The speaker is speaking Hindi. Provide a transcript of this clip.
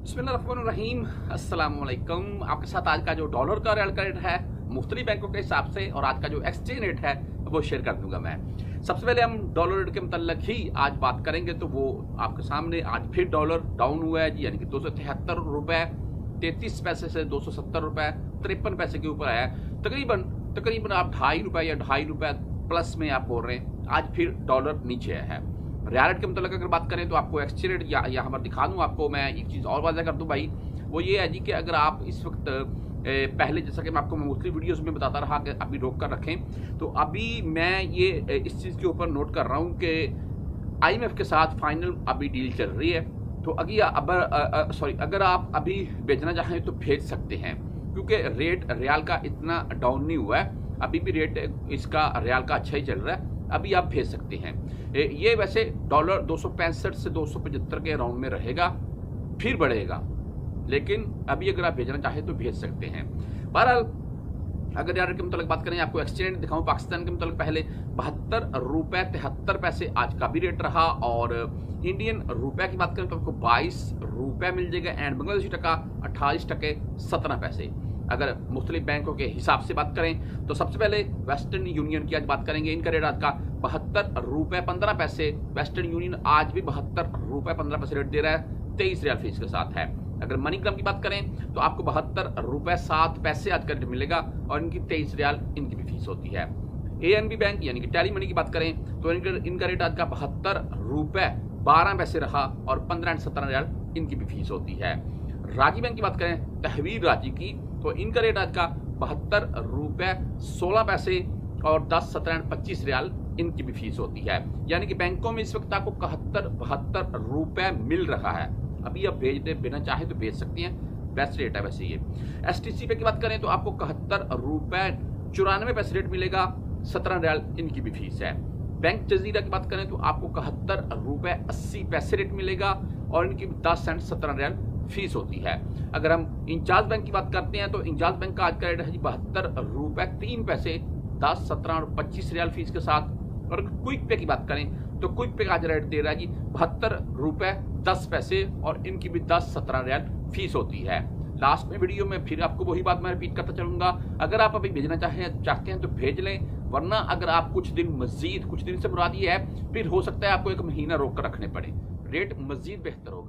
बिस्मिल्लाहिर्रहमानिर्रहीम। अस्सलाम वालेकुम। आपके साथ आज का जो डॉलर का रियल का रेट है मुख्तलिफ बैंकों के हिसाब से और आज का जो एक्सचेंज रेट है वो शेयर कर दूंगा मैं। सबसे पहले हम डॉलर रेट के मतलब ही आज बात करेंगे, तो वो आपके सामने आज फिर डॉलर डाउन हुआ है जी, यानी कि 273 रुपए 33 पैसे से 270 रुपए 53 पैसे के ऊपर आया है। तकरीबन आप ₹2.5 प्लस में आप बोल रहे हैं आज फिर डॉलर नीचे आया है। रियल रेट के मतलब अगर बात करें तो आपको एक्सचेंज रेट या हमारा दिखा दूं आपको। मैं एक चीज़ और वाज़ह कर दूं भाई, वो ये है जी कि अगर आप इस वक्त पहले जैसा कि मैं आपको मुख्तलिफ वीडियोस में बताता रहा कि अभी रोक कर रखें, तो अभी मैं ये इस चीज़ के ऊपर नोट कर रहा हूँ कि IMF के साथ फाइनल अभी डील चल रही है। तो अगर आप अभी भेजना चाहें तो भेज सकते हैं, क्योंककि रेट रियाल का इतना डाउन नहीं हुआ है, अभी भी रेट इसका रियाल का अच्छा ही चल रहा है, अभी आप भेज सकते हैं। ये वैसे डॉलर 265 से 275 के राउंड में रहेगा, फिर बढ़ेगा, लेकिन अभी अगर आप भेजना चाहें तो भेज सकते हैं। बहरहाल अगर यार के मतलब बात करें, आपको एक्सचेंज दिखाऊं पाकिस्तान के मतलब पहले ₹72.73 आज का भी रेट रहा, और इंडियन रुपए की बात करें तो आपको ₹22 मिल जाएगा एंड बांग्लादेशी टका 28.17। अगर मुख्तलिफ बैंकों के हिसाब से बात करें तो सबसे पहले वेस्टर्न यूनियन की आज बात करेंगे। इनका रेट आज का ₹72.15। वेस्टर्न यूनियन आज भी ₹72.15 रेट दे रहा है, 23 रियाल फीस के साथ है। अगर मनीग्राम की बात करें तो आपको ₹72.07 आज का रेट मिलेगा, और इनकी 23 रियाल इनकी भी फीस होती है। ANB बैंक यानी कि टेली मनी की बात करें तो इनका रेट आज का ₹72.12 रहा, और 15.17 रियाल इनकी भी फीस होती है। राजी बैंक की बात करें, तहवीर राजी की, तो इनका रेट आज का ₹72.16 और 10.17.25 रियाल इनकी भी फीस होती है। यानी कि बैंकों में इस वक्त आपको ₹72 मिल रहा है। अभी आप भेजना चाहे तो भेज सकती हैं, बेस्ट रेट है वैसे ये। STC पे की बात करें तो आपको ₹71.94 रेट मिलेगा, 17 रियाल इनकी भी फीस है। बैंक जजीरा की बात करें तो आपको ₹71.80 रेट मिलेगा, और इनकी 10 सेंट 17 रियाल फीस होती है। अगर हम इंचार्ज बैंक की बात करते हैं तो इंचार्ज बैंक का आज का रेट है जी ₹72.03 10, 17 और 25 रियाल फीस के साथ। और क्विक पे की बात करें तो क्विक पे का आज रेट दे रहा है जी ₹72.10, और इनकी भी 10, 17 रियाल फीस होती है। लास्ट में वीडियो में फिर आपको वही बात मैं रिपीट करता चलूंगा, अगर आप अभी भेजना चाहते हैं तो भेज लें, वरना अगर आप कुछ दिन से मुराद ये है फिर हो सकता है आपको 1 महीना रोक कर रखने पड़े, रेट मजीद बेहतर होगा।